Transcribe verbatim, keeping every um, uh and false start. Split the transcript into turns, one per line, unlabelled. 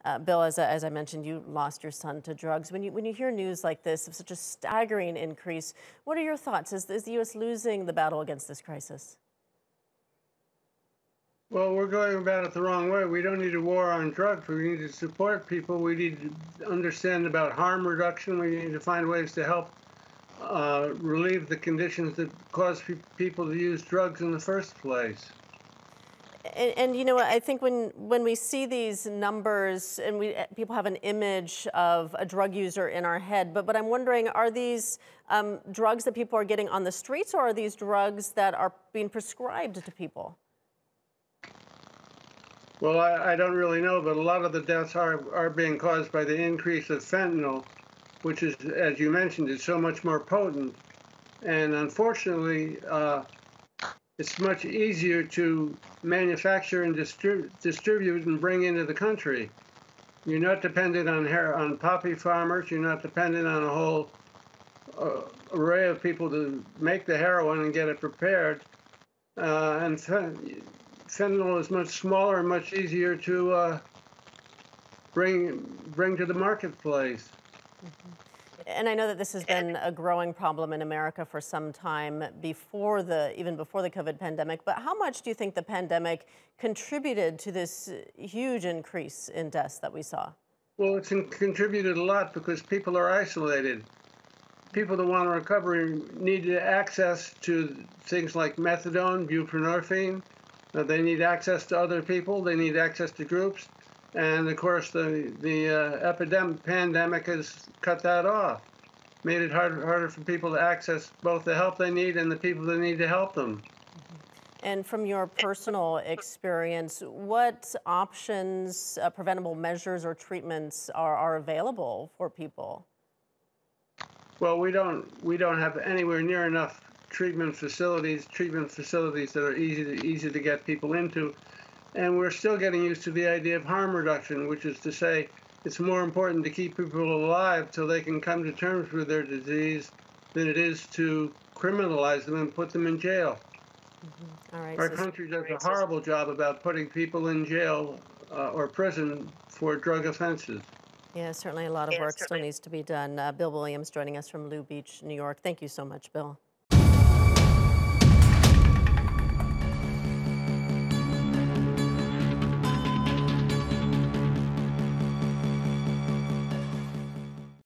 Uh, Bill, as, I- as I mentioned, you lost your son to drugs. When you, when you hear news like this of such a staggering increase, what are your thoughts? Is, is the U S losing the battle against this crisis?
Well, we're going about it the wrong way. We don't need a war on drugs. We need to support people. We need to understand about harm reduction. We need to find ways to help uh, relieve the conditions that cause pe people to use drugs in the first place.
And, and you know, I think when when we see these numbers, and we people have an image of a drug user in our head, but but I'm wondering, are these um, drugs that people are getting on the streets, or are these drugs that are being prescribed to people?
Well, I, I don't really know, but a lot of the deaths are, are being caused by the increase of fentanyl, which is, as you mentioned, is so much more potent. And unfortunately, uh, it's much easier to manufacture and distrib distribute and bring into the country. You're not dependent on hair, on poppy farmers. You're not dependent on a whole uh, array of people to make the heroin and get it prepared. Uh, and fentanyl is much smaller and much easier to uh, bring bring to the marketplace.
Mm-hmm. And I know that this has been a growing problem in America for some time before the even before the COVID pandemic. But how much do you think the pandemic contributed to this huge increase in deaths that we saw?
Well, it's contributed a lot because people are isolated. People that want to recover need access to things like methadone, buprenorphine. Uh, they need access to other people. They need access to groups. And of course, the, the uh, epidemic pandemic has cut that off, made it harder, harder for people to access both the help they need and the people that need to help them.
And from your personal experience, what options, uh, preventable measures or treatments are, are available for people?
Well, we don't we don't have anywhere near enough treatment facilities, treatment facilities that are easy to, easy to get people into. And we're still getting used to the idea of harm reduction, which is to say it's more important to keep people alive till they can come to terms with their disease than it is to criminalize them and put them in jail.
Mm-hmm. All right.
Our
So
country does a horrible job about putting people in jail uh, or prison for drug offenses.
yeah, certainly a lot of work still needs to be done. Uh, Bill Williams joining us from Lou Beach, New York. Thank you so much, Bill.